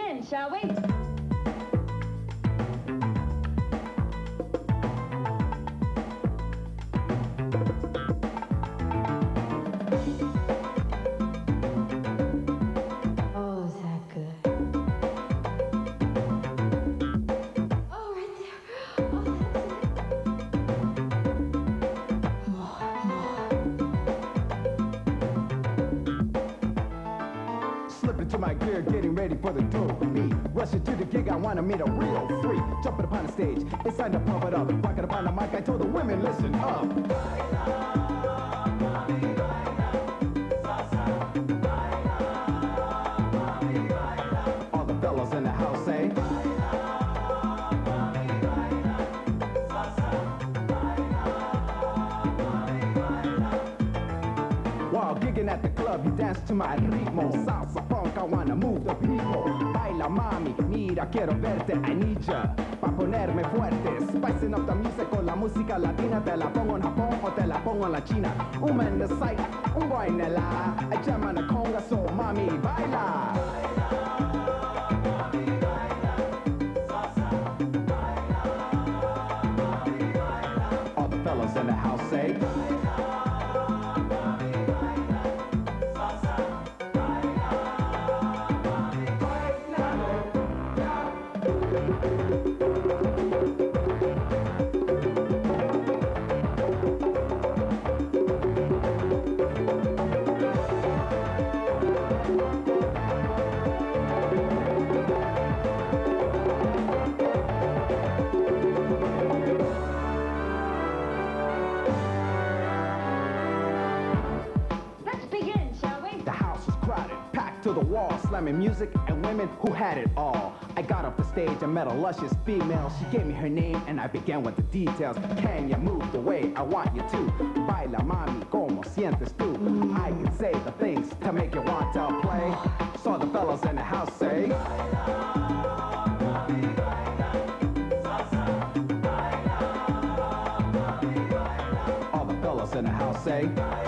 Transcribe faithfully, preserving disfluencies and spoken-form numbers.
begin, shall we? Oh, is that good? Oh, right there. Oh, that's it. More, more. Slip into my gear, getting ready for the tour. Me, rushing to the gig, I wanna meet a real freak. Jumping upon the stage, it's time to pump it up. Rocking upon the mic, I told the women, listen up. All the fellas in the house say, while gigging at the club, you dance to my ritmo. Salsa funk, I wanna move the people. Baila mami, mira, quiero verte, I need ya. Pa' ponerme fuerte, spicing up the music con la música latina. Te la pongo en Japón o te la pongo en la China. Un man the sight, un boy in the la. I jam on the conga, so mami, baila. All the fellas in the house say, to the wall, slamming music and women who had it all. I got off the stage and met a luscious female. She gave me her name and I began with the details. Can you move the way I want you to? Baila mami, como sientes tú? I can say the things to make you want to play. Saw the fellas in the house say, all the fellas in the house say,